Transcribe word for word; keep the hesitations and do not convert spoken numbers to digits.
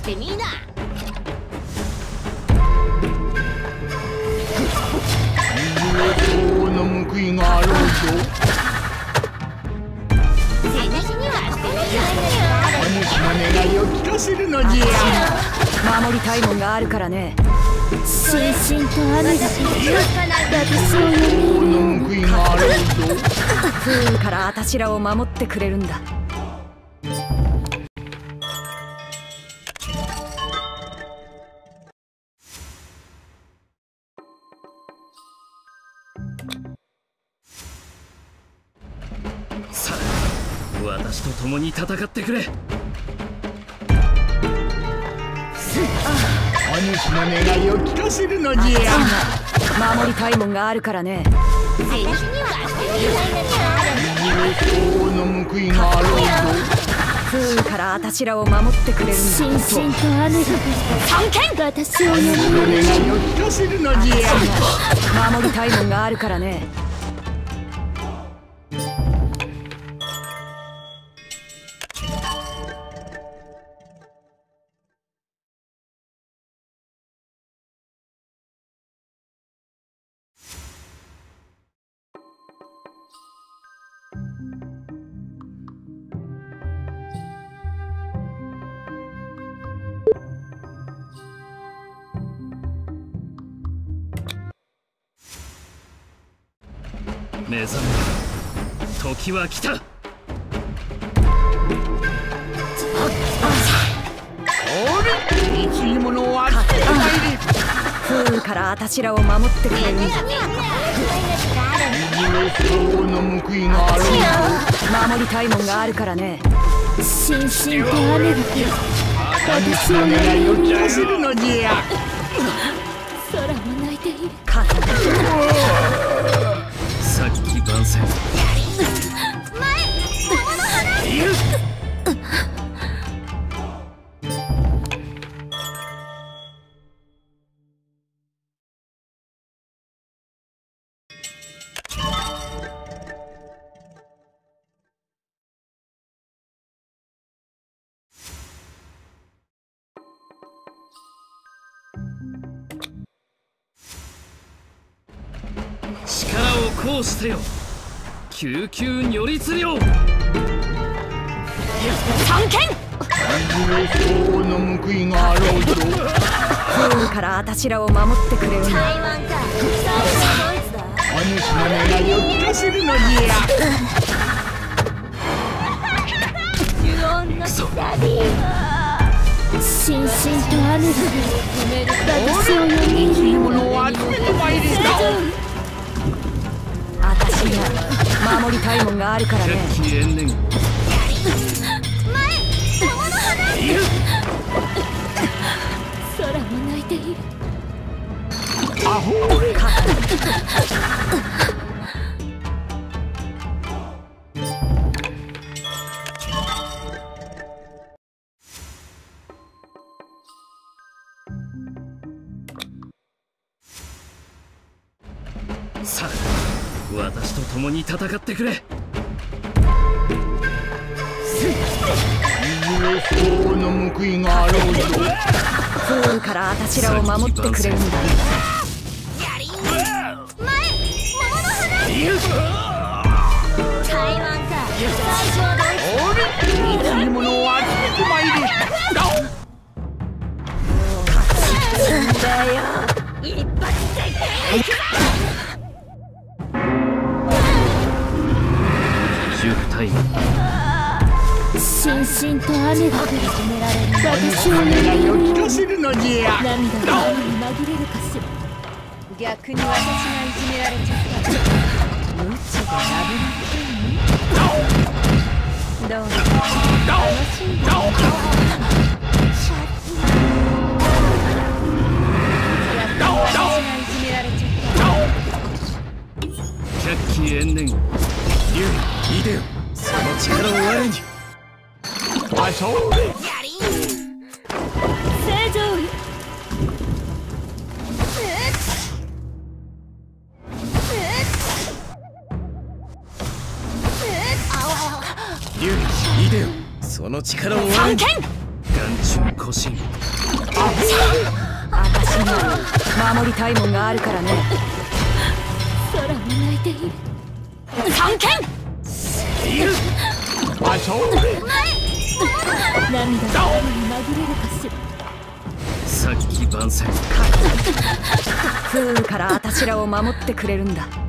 してみーな。 水の報いがあろうぞ。 私にはしてみーな。 主の願いを聞かせるのじゃ。 守りたいもんがあるからね。 心身と雨が私を呼水の報いがあろうぞ。 不運からあたしらを守ってくれるんだ。 さあ、私と共に戦ってくれ。 主の願いを聞かせるのじゃ。 守りたいもんがあるからね。 私にはしてみ水の報いがあろうぞ。 不運からあたしらを守ってくれるんだ。 心身と雨が私を呼主のぶ。 願いを聞かせるのじゃ。 守りたいもんがあるからね。 目覚め、時は来た。 おれ、いついものを集めてまいれ。 不運からあたしらを守ってくれるんだ。 水の報いがあろうぞ。 守りたいもんがあるからね。 心身と雨が私を呼ぶ。 願いを聞かせるのじゃ。 空も泣いている。 さっき番宣。力を行使せよ。救急如律令。 探検。 水の報いがあろうぞ。 不運からあたしらを守ってくれるんだ。 台湾か。最後のドイツだ。 主の願いを聞かせるのじゃ。 呪音のダディ。 心身と雨が私を呼ぶ。 いついものを集めてまいれ。 あたしが守りたいもんがあるからね。 百鬼延年。 空も泣いている。 アホさあ、私と共に戦ってくれ。 水の報いがあろうぞ。 不運からあたしらを守ってくれるんだ。 台湾か。最初はドイツ。 おれ、いついものを集めてまいれ。 だよ。一発で。 十体。 心身と雨が私を呼ぶ。 願いを聞かせるのじゃ。 涙が紛れるかしら。 逆に私がいじめられちゃった。無知で危なくて。どうも楽しんでる。私がいじめられちゃった。 百鬼延年。龍いでよ。その力を我に。 あ、そうれ。 正常。 龍いでよ。その力を我に。ガ眼中古神。 私には守りたいもんがあるからね。 空も泣いている。 三剣あそう涙の雨に紛れるかしら。 先番宣。 風雨からあたしらを守ってくれるんだ。